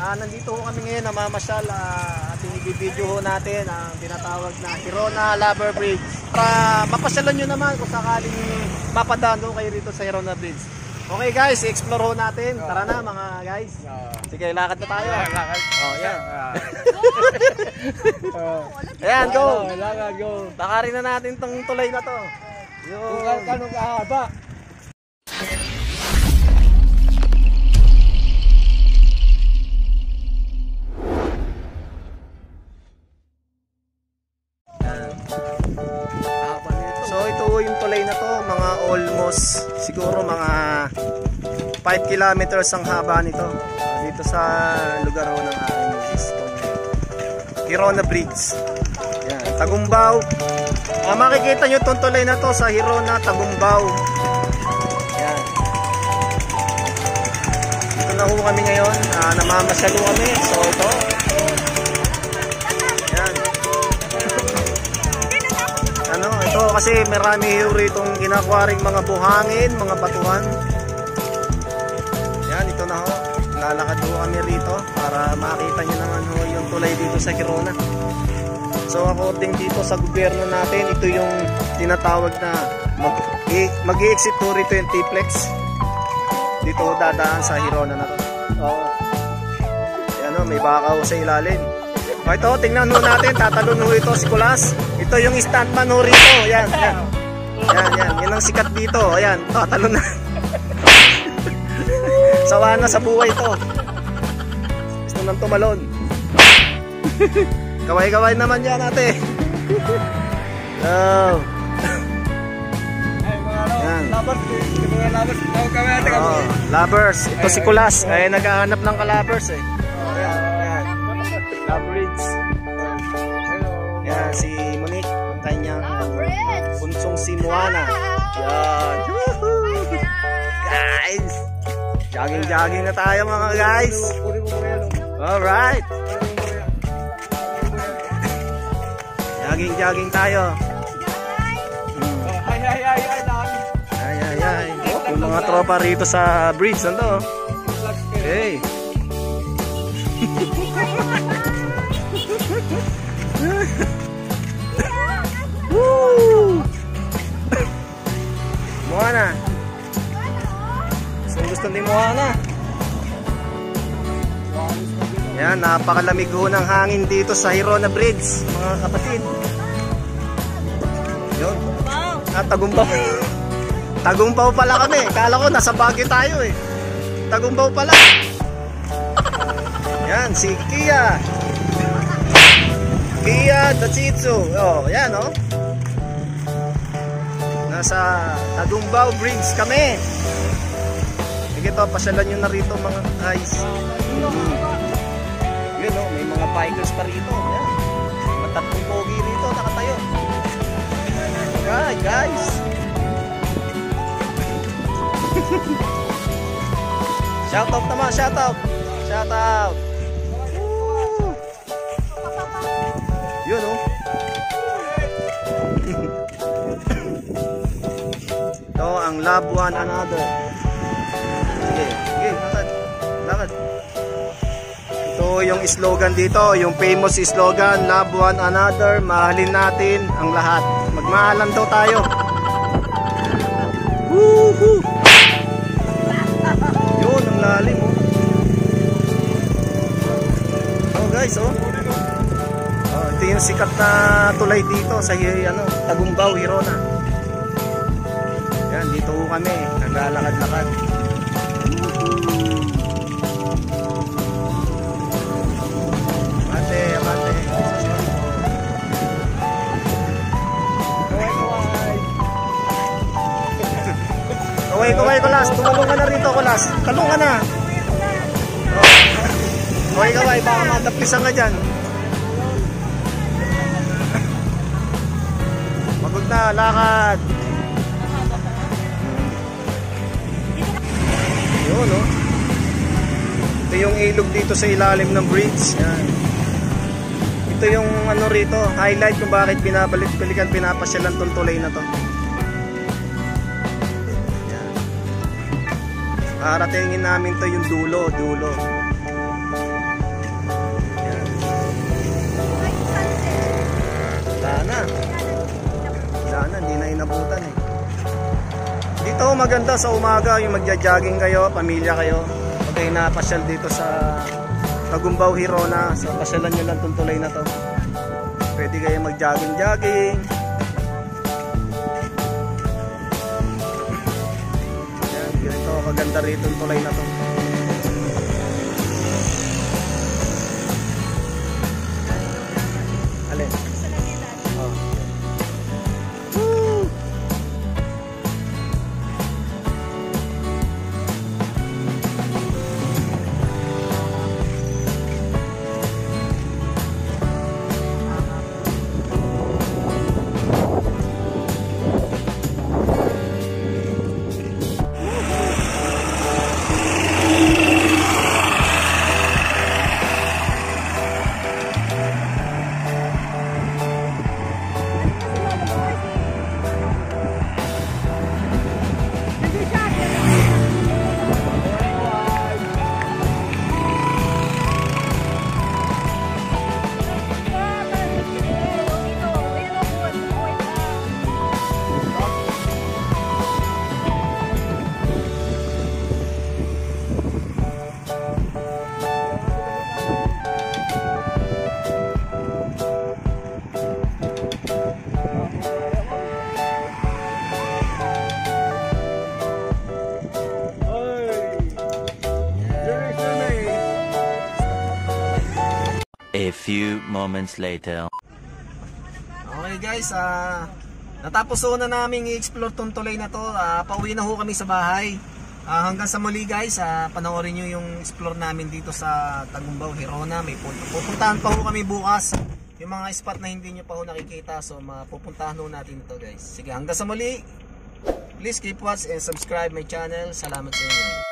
Nandito ho kami ngayon, namamasyal. Ating i-video ho natin ang tinatawag na Hirona Lover Bridge. Para mapasyalan nyo naman kung sakaling mapadaan ho kayo rito sa Hirona Bridge. Okay guys, i-explore ho natin. Tara na mga guys. Sige, lakad na tayo. Lakad. Oh, yan. Ayan, go. Lakad, go. Takarin na natin tong tulay na to. Kung kanong kahaba. So ito yung tulay na to, mga almost siguro mga 5 kilometers ang haba nito dito sa lugar ng aking Hirona Bridge. Yan, Tagumbao. Makikita nyo itong tulay na to sa Hirona, Tagumbao. Yan. Dito na ho kami ngayon, namamasyalo kami. So ito. Ito kasi marami itong kinakuwaring mga buhangin, mga batuhan. Yan, ito na ho. Lalakad ho kami rito para makita nyo naman ho yung tulay dito sa Hirona. So according dito sa gobyerno natin, ito yung tinatawag na mag-i-exit ho rito yung T-Plex. Dito ho dadaan sa Hirona na to. Yan ho, may baka ho sa ilalim. O ito, tingnan ho natin, tatalon ho ito si Kulas. Ito yung stuntman ho rito. Yan, yan. Yan, yan. Yan ang sikat dito. Ayan, tatalon na. Sawa na sa buhay to. Gusto nang tumalon. Kaway-kaway naman yan ate. Oh. Yan. Lovers. Ito si Kulas. Ay, naghahanap ng ka-lovers eh. Bridge. Yan, si Monique, ang kanyang punsong si Moana. Yan. Guys, jogging na tayo mga guys. Alright. Jogging tayo. Ay. Yung mga tropa rito sa bridge, nando. Okay. Woo! Moana. Gusto ni Moana. Yan, napakalamig ho ng hangin dito sa Hirona Bridge, mga kapatid. Yun. Tagumbao. Tagumbao pala kami. Kala ko nasa Baguio tayo eh. Tagumbao pala. Yan, si Kia Dachitsu. Oh, yan oh. Nasa Tagumbao Bridge kami. Sige to, pasyalan nyo na rito mga guys. Yun oh, may mga bikers pa rito. Yan. Matatlong pogi rito, nakatayo. Okay, guys. Shout out naman, shout out. Shout out. Yun oh. Ito ang love one another. Sige, lakad. Ito yung slogan dito, yung famous slogan, love one another, mahalin natin ang lahat. Magmahalan daw tayo. Woohoo! Yun, ang lalim oh. Oh guys oh. Ito yung sikat na tulay dito sa Tagumbao, Hirona. Yan, dito ho kami, naglalakad-lakad. Abante. Kaway, Kulas. Tumalong ka na rito, Kulas. Talong ka na. Kaway, baka matapisan ka dyan. Pagod na, lakad. Yun, no? Ito yung ilog dito sa ilalim ng bridge. Yan. Ito yung ano rito, highlight kung bakit binabalik-balikan, pinapasyalan tong tulay na to. Yan. Aratingin namin to yung dulo. wala na, hindi na inabutan eh. Dito maganda sa umaga, yung magja-jogging kayo, pamilya kayo. Pag kayo napasyal dito sa Tagumbao, Hirona, so pasyalan nyo lang itong tulay na to. Pwede kayo mag-jogging-jogging. Ayan, ganito kaganda rito yung tulay na to. Alin? Oh. Woo! A few moments later. Okay guys, natapos ho na namin i-explore tong tulay na to. Pauwi na ho kami sa bahay. Hanggang sa muli guys, panoorin nyo yung explore namin dito sa Tagumbao, Hirona. May pupuntahan pa ho kami bukas. Yung mga spot na hindi nyo pa ho nakikita. So mapupuntahan ho natin ito guys. Sige, hanggang sa muli. Please keep watch and subscribe my channel. Salamat sa inyo.